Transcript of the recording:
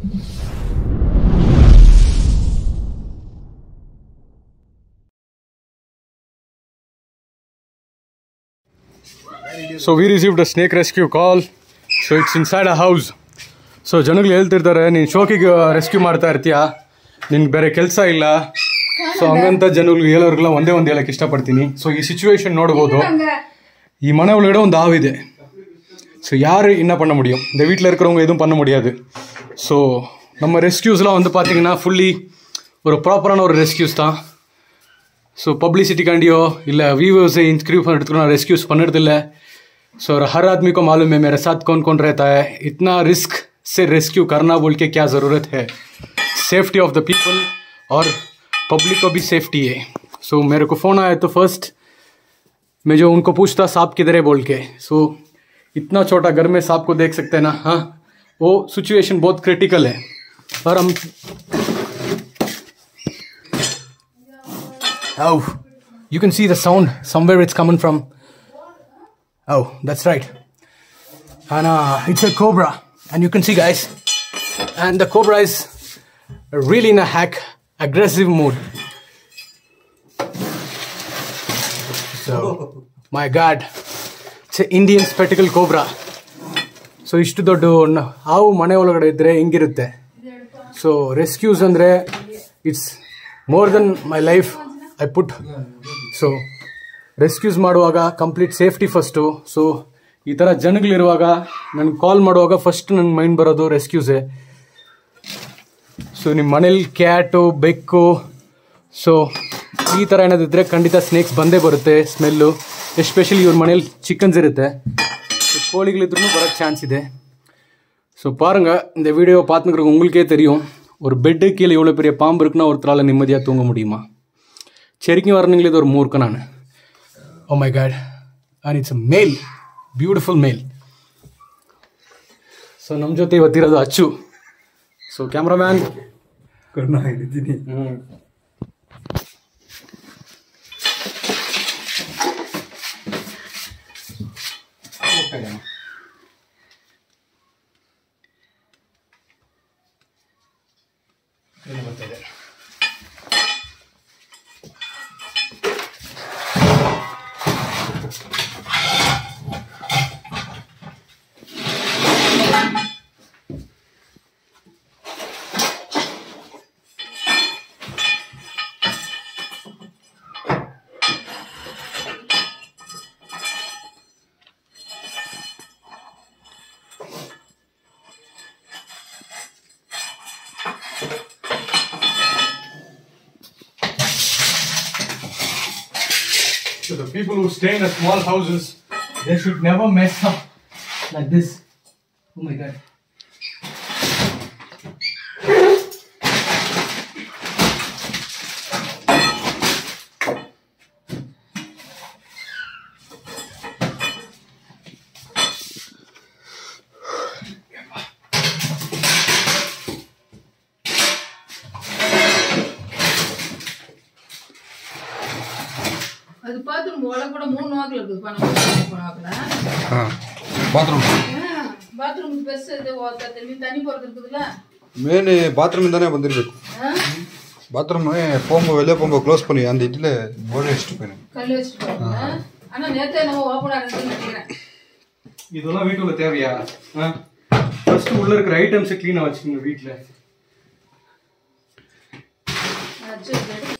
So we received a snake rescue call. So it's inside a house. So ಜನಗಳು ಹೇಳ್ತಿರ್ತಾರೆ ನೀನು ಶೋಕಿಗೆ rescue ಮಾಡ್ತಾ ಇರ್ತೀಯಾ, ನಿನ್ಗೆ ಬೇರೆ ಕೆಲಸ ಇಲ್ಲ. ಸೊ ಹಂಗಂತ ಜನಗಳಿಗೆ ಹೇಳೋರಿಗೆಲ್ಲ ಒಂದೇ ಒಂದು ಹೇಳಕ್ಕೆ ಇಷ್ಟಪಡ್ತೀನಿ. ಸೊ ಈ ಸಿಚುವೇಶನ್ ನೋಡ್ಬೋದು, ಈ ಮನೆ ಒಳಗಡೆ ಒಂದು ಹಾವಿದೆ. ஸோ யார் என்ன பண்ண முடியும்? இந்த வீட்டில் இருக்கிறவங்க எதுவும் பண்ண முடியாது. ஸோ நம்ம ரெஸ்கியூஸ்லாம் வந்து பார்த்தீங்கன்னா ஃபுல்லி ஒரு ப்ராப்பரான ஒரு ரெஸ்கியூஸ் தான். ஸோ पब्लिसिटीकांडियो இல்லை व्यूवर्स इंस्क्रीव எடுத்துக்கணும் रेस्क्यूज பண்ணுறதில்ல. सो हर आदमी को मालूम है मेरे साथ कौन कौन रहता है. इतना रिस्क से रेस्क्यू करना बोल के क्या ज़रूरत है? सेफ्टी ऑफ द पीपल और पब्लिक को भी सेफ्टी है. सो मेरे को फ़ोन आया तो फर्स्ट मैं जो उनको पूछता सांप किधर है बोल के. सो इतना छोटा घर में सांप को देख सकते हैं ना. हाँ, वो सिचुएशन बहुत क्रिटिकल है. और हम Oh, you can see the sound somewhere it's coming from. Oh, that's right. And it's a cobra, and you can see, guys, and the cobra is really in a aggressive mood. So my god, it's an Indian spectacle cobra. So ishtu doddu havu mane olagade idre hingirutte. So rescues andre it's more than my life I put. So rescues ಮಾಡುವಾಗ complete safety first. So ಈ ಥರ ಜನಗಳಿರುವಾಗ ನನಗೆ ಕಾಲ್ ಮಾಡುವಾಗ first ನನ್ನ mind ಬರೋದು ರೆಸ್ಕ್ಯೂಸೇ. So ನಿಮ್ಮ ಮನೇಲಿ Kat ಬೆಕ್ಕು ಸೊ ಈ ಥರ ಏನಾದಿದ್ರೆ ಖಂಡಿತ ಸ್ನೇಕ್ಸ್ ಬಂದೇ ಬರುತ್ತೆ. ಸ್ಮೆಲ್ಲು ಎಸ್ಪೆಷಲಿ ಇವ್ರ ಮನೇಲಿ ಚಿಕನ್ಸ್ ಇರುತ್ತೆ, கோழிகளிದ್ರೂ ಬರೋಕ್ಕೆ ಚಾನ್ಸ್ ಇದೆ. ஸோ பாருங்க, இந்த வீடியோ பார்த்துக்கிறவங்க உங்களுக்கே தெரியும், ஒரு பெட்டு கீழே இவ்வளோ பெரிய பாம்பு இருக்குன்னா ஒருத்தரால் நிம்மதியாக தூங்க முடியுமா? சரிக்கும் வரணுங்களே, இது ஒரு மூர்க்க நான். Oh my god, and it's a male, beautiful male. So ನಮ್ಮ ಜೊತೆ ಇವತ್ತಿರೋದು ಅಚ್ಚು. ಸೊ ಕ್ಯಾಮ್ರಾಮ್ಯಾನ್ ಕರ್ಣ ಇದ್ದೀನಿ. ಬರ್ತಿದೆ. So the people who stay in small houses, they should never mess up like this. Oh my god. அது பாத்ரூம் ஓல கூட மூணு வாக்குல இருக்கு. போனாக்கல ಬಾತ್ರೂಮ್ ಬೆಸ್ ಇದೆ ಹೋಗ್ತದೆ. ನೀವು ತನಿ ಬರ್ತஇருக்குதுல ಮೇನ್ ಬಾತ್ರೂಮ್ ಇಂದಾನೆ ಬಂದಿರಬೇಕು. ಬಾತ್ರೂಮ್ ಪೋಂಬ வெளிய போங்க க்ளோஸ் பண்ணி அந்த இதுல போர்டு வச்சிட்டு போறேன். கல்லு வச்சிட்டு போறேன். ஆனா நேத்தே நம்ம ஓபன் ஆனதுன்னு நினைக்கிறேன். இதெல்லாம் வீட்டுல தேவையா? ஃபர்ஸ்ட் உள்ள இருக்கிற ஐட்டம்ஸ் க்ளீனா வச்சுக்கங்க வீட்ல. அச்சோ